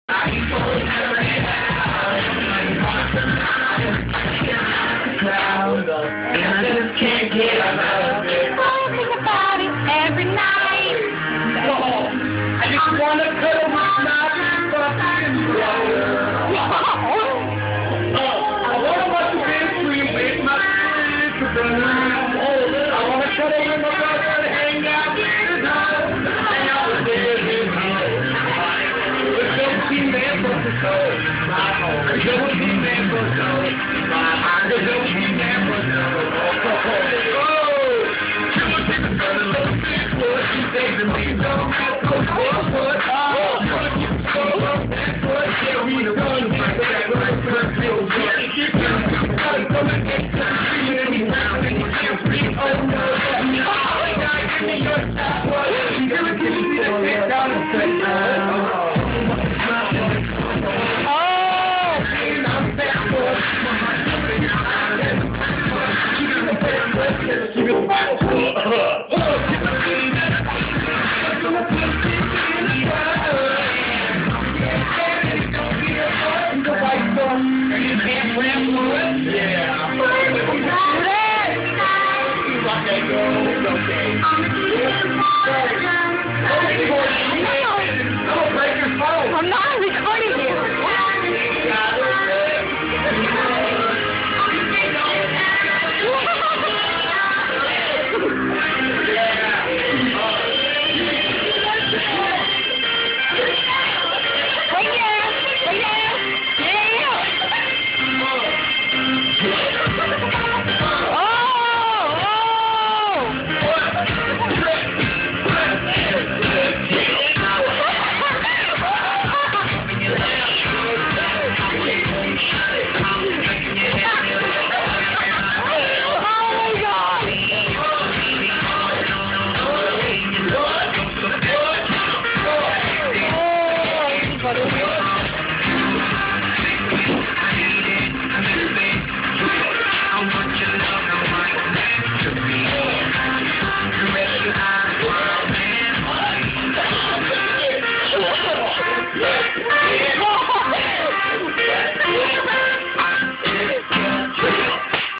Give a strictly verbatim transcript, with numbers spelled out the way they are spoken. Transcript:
And I just can't get enough. I think about it every night. Oh, I just wanna cuddle my fucking brother. I wanna watch the big screen with my sister, brother. I wanna cuddle with my brother and hang out with his house. Hang out with his house. Let's go see man for the soul. Let's go see man for the soul. Let's go see man for the soul. I'm not.